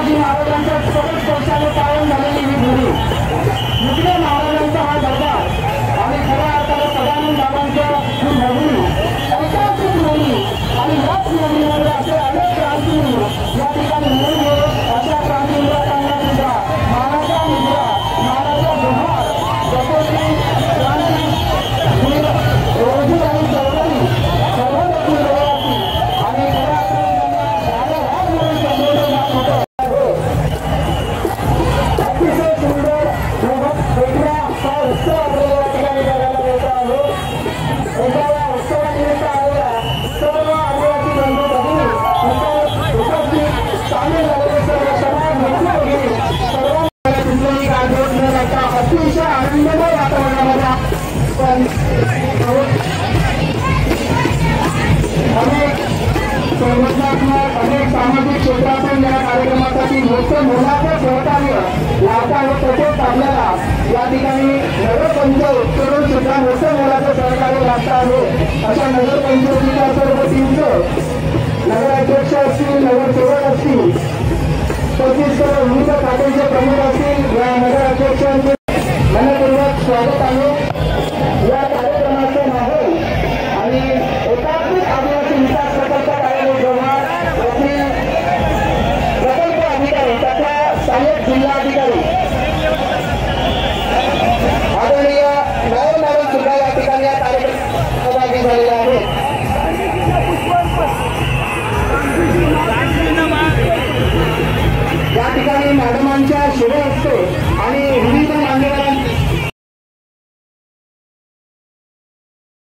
शिवाजी महाराजांच्या सोबत वर्षाने कायम झालेली ही भूमी, मुकले महाराजांचा हा दरबार आणि खऱ्या अर्थाने सदानंद बाबांच्या ही भूमी, ऐतिहासिक भूमी आणि याच भूमीमध्ये असे अनेक क्रांतीवीर या ठिकाणी मिळून अशा क्रांतीवीरांना सुद्धा महाराजा मुद्रा, महाराजा जोहार, जसे की क्रांती रोजी आणि चौधरी सर्व देखील रहिवासी आणि खऱ्या अर्थाने त्यांना राजा म्हणून संबोधलं जात होतं. अतिशय सुंदर वेगळा हा उत्सव आपल्याला या ठिकाणी बघायला मिळतो आहे. एका या उत्सवानिमित्त आलेल्या सर्व आदिवासी बंधू भगिनी उपस्थित सामील झालेले सर्व समाज मित्र भगिनी सर्वांना कुठल्याही गाजवत न लागता अतिशय आनंदमय वातावरणामध्ये अनेक संघटनात्मक अनेक सामाजिक क्षेत्रातून या कार्यक्रमासाठी मोठं मोलाचं सहकार्य लाभत आहे. तसेच आपल्याला या ठिकाणी नगरपंचायतकडून सुद्धा मोठं मोलाचं सहकार्य लाभत आहे. अशा नगरपंचायतीच्या सर्व टीमचं नगराध्यक्ष असतील, नगरसेवक असतील, तसेच विविध खात्यांचे प्रमुख असतील, या नगराध्यक्षांचे मनपूर्वक स्वागत आहे. या कार्यक्रमाचं माहोल आणि एकात्मिक आदिवासी विकास प्रकल्प कार्यालय जोहार येथील प्रकल्प अधिकारी तथा सहाय्यक जिल्हाधिकारी आदरणीय नायर मॅडम सुद्धा या ठिकाणी या कार्यक्रमात सहभागी झालेले आहेत. या ठिकाणी मॅडमांच्या शुभ हस्ते